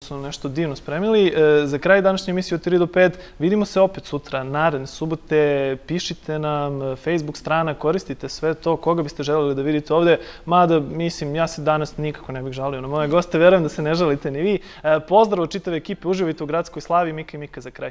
su nešto divno spremili. Za kraj današnje emisije od 3 do 5 vidimo se opet sutra, naredne subote. Pišite nam, Facebook strana, koristite sve to, koga biste želeli da vidite ovde. Mada, mislim, ja se danas nikako ne bih žalio na moje goste, verujem da se ne žalite ni vi. Pozdrav od čitave ekipe, uživajte u gradskoj slavi, Mika i Mika za kraj.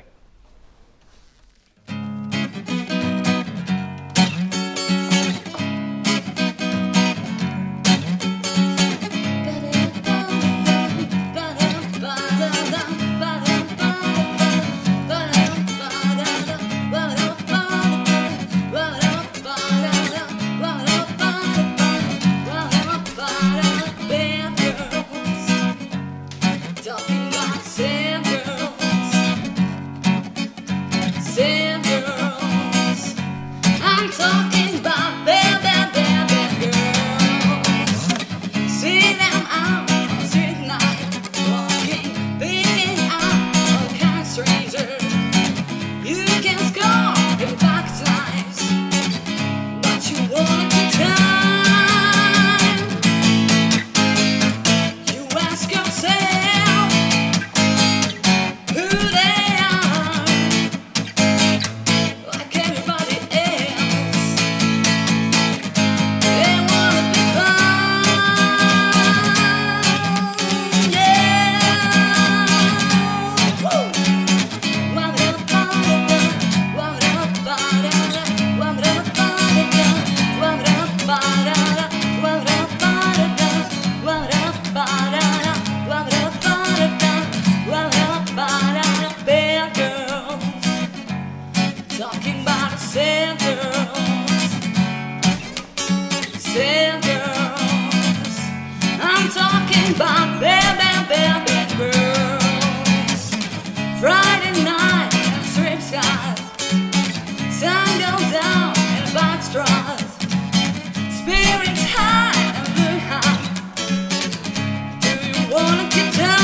Spirits high and look high. Do you wanna get down?